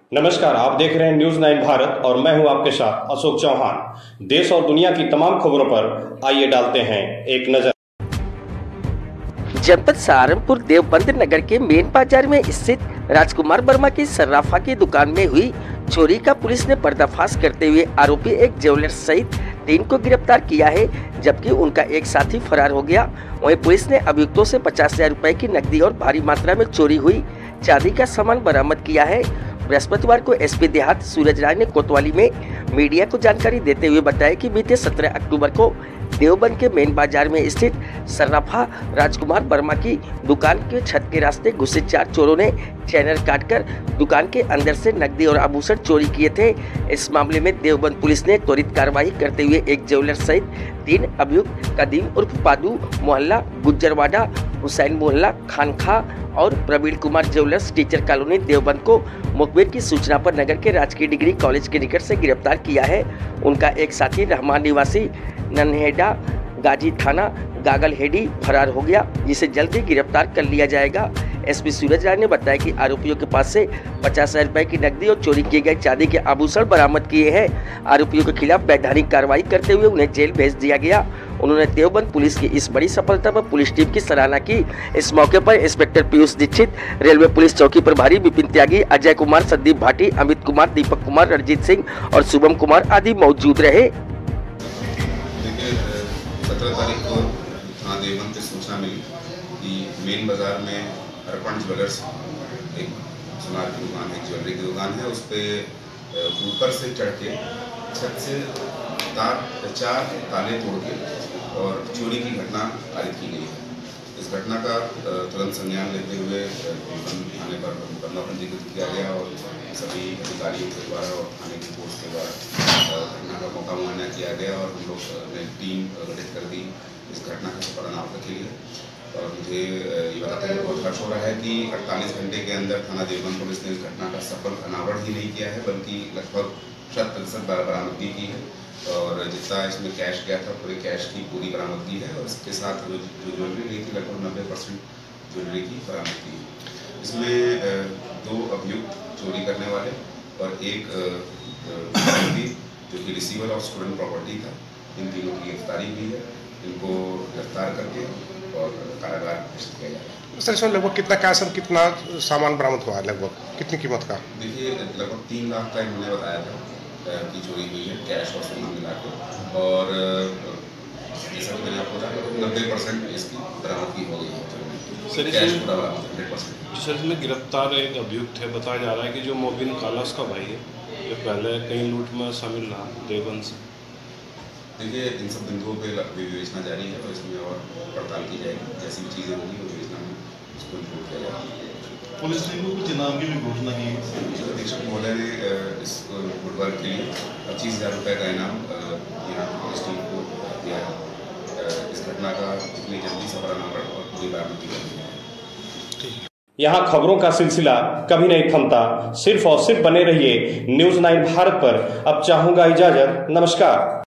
नमस्कार, आप देख रहे हैं न्यूज 9 भारत और मैं हूं आपके साथ अशोक चौहान। देश और दुनिया की तमाम खबरों पर आइए डालते हैं एक नजर। जनपद सहारनपुर देवबंद नगर के मेन बाजार में स्थित राजकुमार वर्मा की सर्राफा की दुकान में हुई चोरी का पुलिस ने पर्दाफाश करते हुए आरोपी एक ज्वेलर सहित 3 को गिरफ्तार किया है, जबकि उनका एक साथी फरार हो गया। वहीं पुलिस ने अभियुक्तों से 50,000 रुपए की नकदी और भारी मात्रा में चोरी हुई चांदी का सामान बरामद किया है। बृहस्पतिवार को एसपी देहात सूरज राय ने कोतवाली में मीडिया को जानकारी देते हुए बताया कि बीते 17 अक्टूबर को देवबंद के मेन बाजार में स्थित सर्राफा राजकुमार वर्मा की दुकान के छत के रास्ते घुसे 4 चोरों ने चैनल काटकर दुकान के अंदर से नकदी और आभूषण चोरी किए थे। इस मामले में देवबंद पुलिस ने त्वरित कार्रवाई करते हुए एक ज्वेलर सहित 3 अभियुक्त कदीम उर्फ पादू मोहल्ला गुज्जरवाड़ा, हुसैन मोहल्ला खानखा और Praveen Kumar jewellers teacher colony Deoband को मुखबिर की सूचना पर नगर के राजकीय डिग्री कॉलेज के निकट से गिरफ्तार किया है। उनका एक साथी रहमान निवासी नन्हेडा गाजी थाना गागलहेडी फरार हो गया, जिसे जल्द ही गिरफ्तार कर लिया जाएगा। एसपी सूरज राय ने बताया कि आरोपियों के पास से 50,000 रुपए की नकदी और चोरी किए गए चांदी के आभूषण बरामद किए हैं। आरोपियों के खिलाफ वैधानिक कार्रवाई करते हुए उन्हें जेल भेज दिया गया। उन्होंने देवबंद पुलिस की इस बड़ी सफलता पर पुलिस टीम की सराहना की। इस मौके पर inspector Piyush Dixit, railway police चौकी प्रभारी विपिन त्यागी, अजय कुमार, संदीप भाटी, अमित कुमार, दीपक कुमार, रणजीत सिंह और शुभम कुमार आदि मौजूद रहे। 17 तारीख को थाना देवबंद से सूचना मिली कि मेन बाजार में अर्पण ज्वेलर्स एक सुनार की दुकान है, ज्वेलरी की दुकान है, उस पर ऊपर से चढ़ के छत से 4 ताले तोड़ के और चोरी की घटना पारित की गई है। इस घटना का तुरंत संज्ञान लेते हुए थाने पर मुकदमा पंजीकृत किया गया और सभी अधिकारियों के द्वारा और थाने की फोर्स के द्वारा घटना का मौका मुआयना किया गया और हम लोग ने टीम गठित कर दी इस घटना के सफल अनावरण के लिए। और मुझे ये बताते हुए बहुत हर्ष हो रहा है कि 48 घंटे के अंदर थाना देवबंद पुलिस ने इस घटना का सफल अनावरण ही नहीं किया है, बल्कि लगभग 100% बरामदगी की है और जितना इसमें कैश गया था पूरे कैश की पूरी बरामदगी है और इसके साथ जो ज्वेलरी ली थी लगभग 90% ज्वेलरी की बरामदगी है। इसमें 2 अभियुक्त चोरी करने वाले और एक जो कि रिसीवर ऑफ स्टूडेंट प्रॉपर्टी था, इन तीनों की गिरफ्तारी हुई है। इनको गिरफ्तार करके और कारागार प्रेषित किया जाएगा। सर, इसमें लगभग कितना कैश और कितना सामान बरामद हुआ है? लगभग कितनी कीमत का? देखिए, लगभग 3 लाख का इन्होंने बताया था कि चोरी हुई है, कैश और सामान मिला के। और जैसा कि मैंने आपको बताया 90% इसकी बरामदगी हो गई है। सर, कैश पूरा बरामद 100%। सर, इसमें गिरफ्तार एक अभियुक्त है, बताया जा रहा है कि जो मोबिन काला उसका भाई है, ये पहले कई लूट में शामिल रहा देवबंद से। देखिए, इन सब बिंदुओं पे विवेचना जारी है और इसमें और पड़ताल की जाएगी। जैसी भी चीज़ें होंगी वो विवेचना में उसको इंक्लूड किया जाएगा। पुलिस ने कुछ इनाम की भी घोषणा की है। अधीक्षक महोदय ने इस गुडवर्क के लिए 25,000 रुपये का इनाम यहाँ पुलिस टीम को दिया है। इस घटना का जितनी जल्दी सफल अनावरण और पूरी बरामदगी करनी है। यहाँ खबरों का सिलसिला कभी नहीं थमता। सिर्फ और सिर्फ बने रहिए न्यूज 9 भारत पर। अब चाहूंगा इजाजत। नमस्कार।